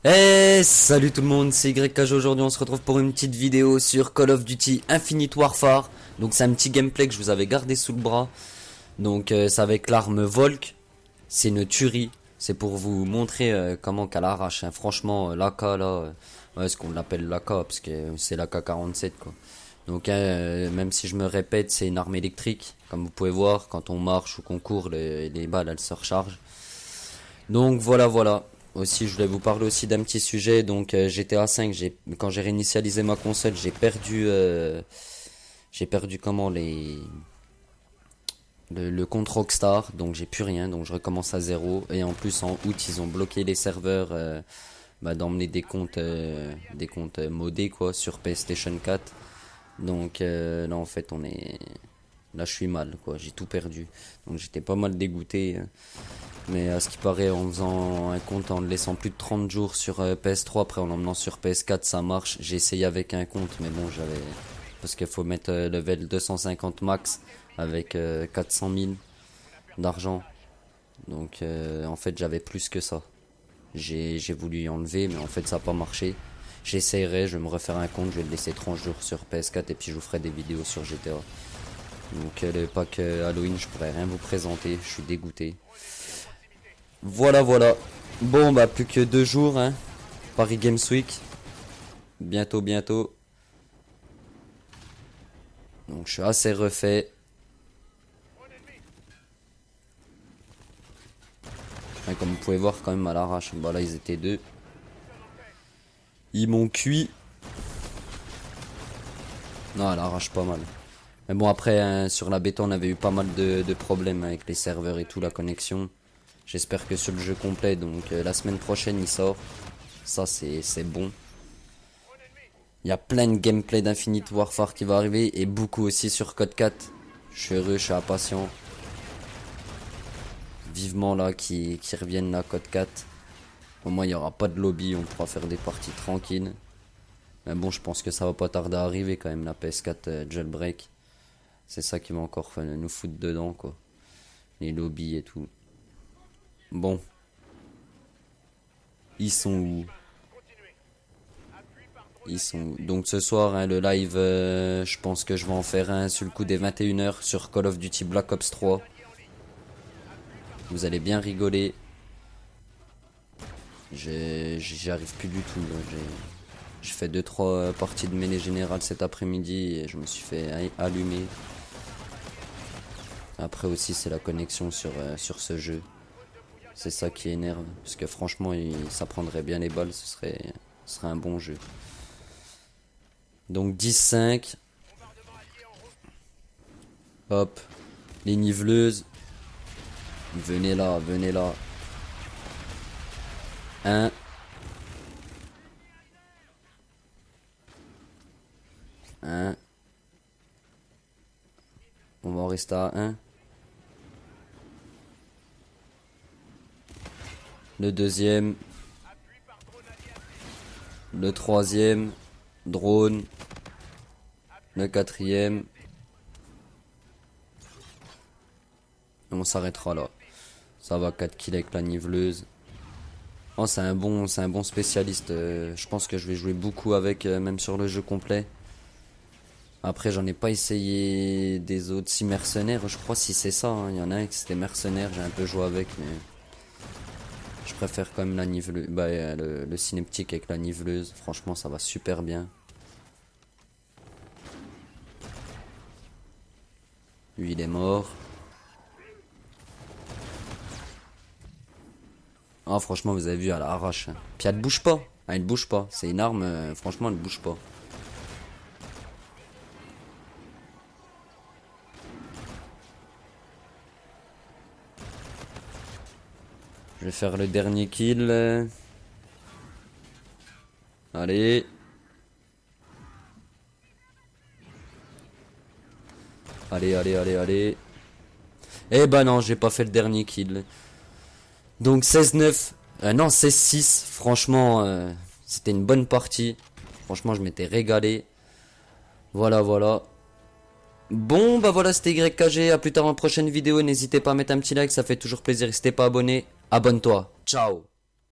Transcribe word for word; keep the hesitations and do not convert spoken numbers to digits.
Eh, salut tout le monde, c'est Y K G. Aujourd'hui on se retrouve pour une petite vidéo sur Call of Duty Infinite Warfare. Donc c'est un petit gameplay que je vous avais gardé sous le bras. Donc euh, c'est avec l'arme Volk. C'est une tuerie. C'est pour vous montrer euh, comment qu'elle arrache, hein. Franchement, euh, l'A K là, euh, ouais, ce qu'on l'appelle l'A K parce que c'est l'A K quarante-sept quoi. Donc euh, même si je me répète, c'est une arme électrique. Comme vous pouvez voir, quand on marche ou qu'on court, les, les balles elles se rechargent. Donc voilà voilà. Aussi, je voulais vous parler aussi d'un petit sujet. Donc euh, G T A cinq, j'ai quand j'ai réinitialisé ma console, j'ai perdu euh, j'ai perdu comment les le, le compte Rockstar, donc j'ai plus rien, donc je recommence à zéro. Et en plus en août, ils ont bloqué les serveurs euh, bah, d'emmener des comptes euh, des comptes euh, modés quoi sur PlayStation quatre. Donc euh, là en fait, on est là je suis mal quoi, j'ai tout perdu. Donc j'étais pas mal dégoûté. hein. Mais à ce qui paraît, en faisant un compte, en le laissant plus de trente jours sur euh, P S trois, après en l'emmenant sur P S quatre, ça marche. J'ai essayé avec un compte, mais bon, j'avais... Parce qu'il faut mettre euh, level deux cent cinquante max avec euh, quatre cent mille d'argent. Donc euh, en fait, j'avais plus que ça. J'ai j'ai voulu y enlever, mais en fait, ça n'a pas marché. J'essayerai, je vais me refaire un compte, je vais le laisser trente jours sur P S quatre et puis je vous ferai des vidéos sur G T A. Donc euh, le pack euh, Halloween, je pourrais rien vous présenter, je suis dégoûté. Voilà, voilà. Bon, bah, plus que deux jours, hein. Paris Games Week. Bientôt, bientôt. Donc, je suis assez refait. Hein, comme vous pouvez voir, quand même, à l'arrache. Bah, là, ils étaient deux. Ils m'ont cuit. Non, à l'arrache pas mal. Mais bon, après, hein, sur la bêta, on avait eu pas mal de, de problèmes avec les serveurs et tout, la connexion. J'espère que sur le jeu complet, donc euh, la semaine prochaine, il sort. Ça, c'est c'est bon. Il y a plein de gameplay d'Infinite Warfare qui va arriver et beaucoup aussi sur Code quatre. Je suis heureux, je suis impatient. Vivement là qui qui reviennent là Code quatre. Au moins il n'y aura pas de lobby, on pourra faire des parties tranquilles. Mais bon, je pense que ça va pas tarder à arriver quand même la P S quatre euh, jailbreak. C'est ça qui va encore euh, nous foutre dedans quoi. Les lobbies et tout. Bon. Ils sont où? Ils sont... Donc ce soir, hein, le live, euh, je pense que je vais en faire un sur le coup des vingt et une heures sur Call of Duty Black Ops trois. Vous allez bien rigoler. J'y arrive plus du tout. J'ai fait deux trois parties de mêlée générale cet après-midi et je me suis fait allumer. Après aussi, c'est la connexion sur, euh, sur ce jeu. C'est ça qui énerve. Parce que franchement, il, ça prendrait bien les balles. Ce serait, ce serait un bon jeu. Donc dix cinq. Hop. Les niveleuses. Venez là, venez là. un. un. On va en rester à un. Le deuxième. Le troisième. Drone. Le quatrième. Et on s'arrêtera là. Ça va, quatre kills avec la niveleuse. Oh, c'est un bon, c'est un bon spécialiste. Euh, je pense que je vais jouer beaucoup avec, euh, même sur le jeu complet. Après, j'en ai pas essayé des autres. Si mercenaires, je crois si c'est ça. Il hein. y en a un qui c'était mercenaire, j'ai un peu joué avec, mais je préfère quand même la niveleuse. Bah, euh, le, le syneptique avec la niveleuse. Franchement, ça va super bien. Lui, il est mort. Ah, franchement, vous avez vu, elle arrache. Puis elle bouge pas. Ah, elle bouge pas. C'est une arme, euh, franchement, elle bouge pas. Je vais faire le dernier kill. Allez. Allez, allez, allez, allez. Eh ben non, j'ai pas fait le dernier kill. Donc seize neuf. Euh, non, seize six. Franchement, euh, c'était une bonne partie. Franchement, je m'étais régalé. Voilà, voilà. Bon, bah voilà, c'était Y K G. À plus tard en prochaine vidéo. N'hésitez pas à mettre un petit like, ça fait toujours plaisir. Si t'es pas abonné, abonne-toi. Ciao.